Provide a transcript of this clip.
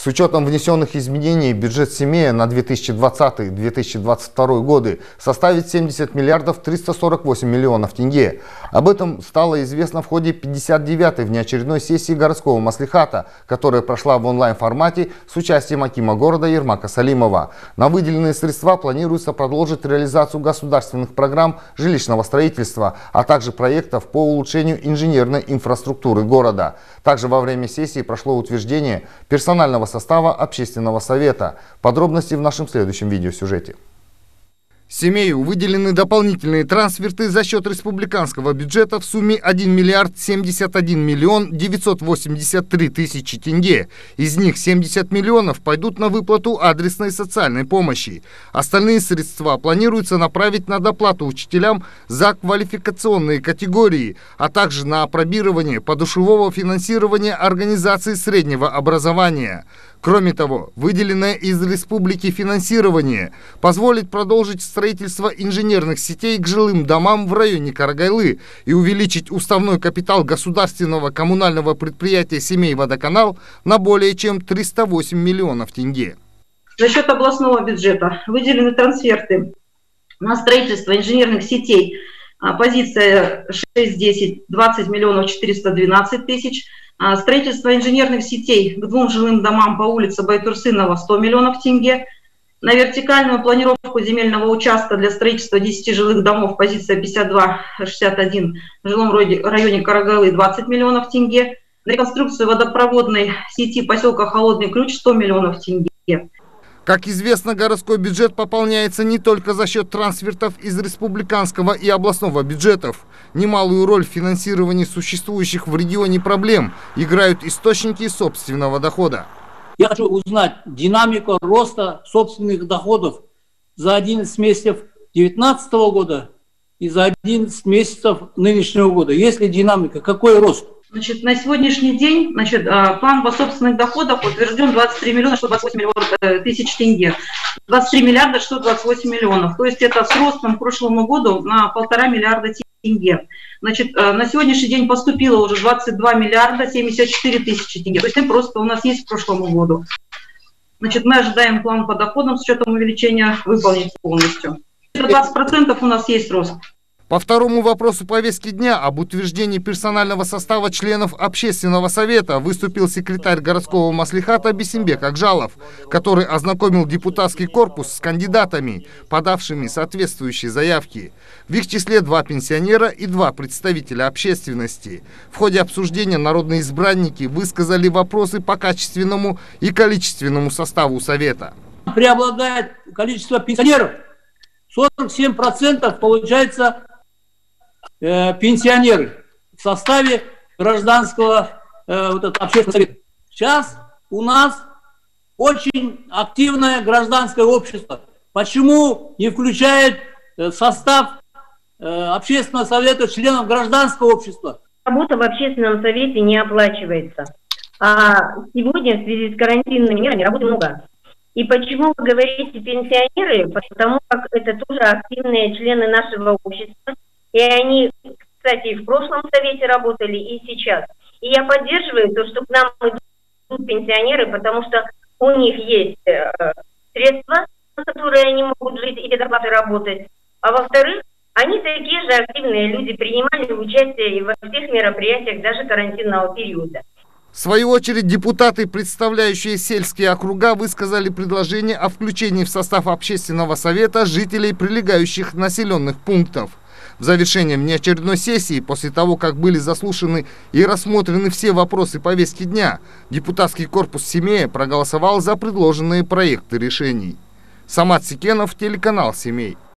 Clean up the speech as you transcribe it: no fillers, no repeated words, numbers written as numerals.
С учетом внесенных изменений бюджет Семея на 2020-2022 годы составит 70 миллиардов 348 миллионов тенге. Об этом стало известно в ходе 59-й внеочередной сессии городского маслихата, которая прошла в онлайн-формате с участием акима города Ермака Салимова. На выделенные средства планируется продолжить реализацию государственных программ жилищного строительства, а также проектов по улучшению инженерной инфраструктуры города. Также во время сессии прошло утверждение персонального состава общественного совета. Подробности в нашем следующем видеосюжете. Семею выделены дополнительные трансферты за счет республиканского бюджета в сумме 1 миллиард 71 миллион 983 тысячи тенге. Из них 70 миллионов пойдут на выплату адресной социальной помощи. Остальные средства планируется направить на доплату учителям за квалификационные категории, а также на апробирование подушевого финансирования организаций среднего образования. Кроме того, выделенное из республики финансирование позволит продолжить строительство инженерных сетей к жилым домам в районе Карагайлы и увеличить уставной капитал государственного коммунального предприятия «Семей-Водоканал» на более чем 308 миллионов тенге. За счет областного бюджета выделены трансферты на строительство инженерных сетей. Позиция 6.10 – 20 миллионов 412 тысяч. Строительство инженерных сетей к 2 жилым домам по улице Байтурсынова 100 миллионов тенге. На вертикальную планировку земельного участка для строительства 10 жилых домов позиция 52-61 в жилом районе Карагайлы 20 миллионов тенге. На реконструкцию водопроводной сети поселка Холодный Ключ 100 миллионов тенге. Как известно, городской бюджет пополняется не только за счет трансфертов из республиканского и областного бюджетов. Немалую роль в финансировании существующих в регионе проблем играют источники собственного дохода. Я хочу узнать динамику роста собственных доходов за 11 месяцев 2019 года и за 11 месяцев нынешнего года. Есть ли динамика? Какой рост? Значит, на сегодняшний день план по собственных доходах утвержден 23 миллиона 128 миллионов тысяч тенге. 23 миллиарда 128 миллионов. То есть это с ростом к прошлому году на 1,5 миллиарда тенге. Значит, на сегодняшний день поступило уже 22 миллиарда 74 тысячи тенге. То есть темп роста у нас есть к прошлому году. Значит, мы ожидаем план по доходам с учетом увеличения выполнить полностью. 20% у нас есть рост. По второму вопросу повестки дня об утверждении персонального состава членов общественного совета выступил секретарь городского маслихата Бисимбек Акжалов, который ознакомил депутатский корпус с кандидатами, подавшими соответствующие заявки. В их числе 2 пенсионера и 2 представителя общественности. В ходе обсуждения народные избранники высказали вопросы по качественному и количественному составу совета. Преобладает количество пенсионеров. 47% получается пенсионеры в составе гражданского общественного совета. Сейчас у нас очень активное гражданское общество. Почему не включает состав общественного совета членов гражданского общества? Работа в общественном совете не оплачивается. А сегодня в связи с карантинными мерами работы много. И почему вы говорите пенсионеры? Потому как это тоже активные члены нашего общества. И они, кстати, и в прошлом совете работали, и сейчас. И я поддерживаю то, что к нам идут пенсионеры, потому что у них есть средства, на которые они могут жить и без оплаты работать. А во-вторых, они такие же активные люди, принимали участие и во всех мероприятиях даже карантинного периода. В свою очередь, депутаты, представляющие сельские округа, высказали предложение о включении в состав общественного совета жителей прилегающих населенных пунктов. В завершении внеочередной сессии, после того, как были заслушаны и рассмотрены все вопросы повестки дня, депутатский корпус Семея проголосовал за предложенные проекты решений. Самат Секенов, телеканал Семей.